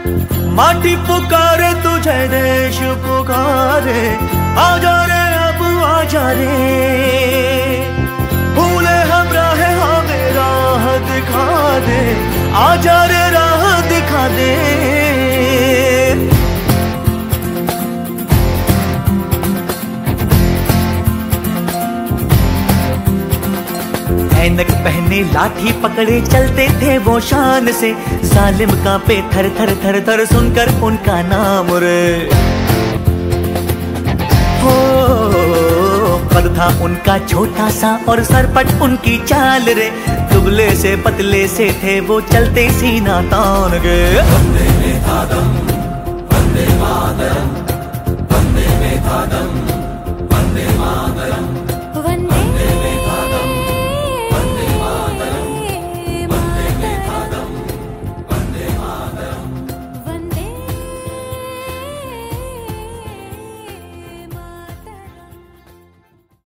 माटी पुकारे तुझे, देश पुकारे, आजा रे अब आजा रे। भूले हम राह, हमें राह दिखा दे, आजा रे राह दिखा दे। ऐनक पहने लाठी पकड़े चलते थे वो शान से, जालिम कांपे थर थर थर थर सुनकर उनका नाम रे। हो कद था उनका छोटा सा और सरपट उनकी चाल रे, दुबले से पतले से थे वो चलते सीना तान के। वंदे मातरम, वंदे मातरम।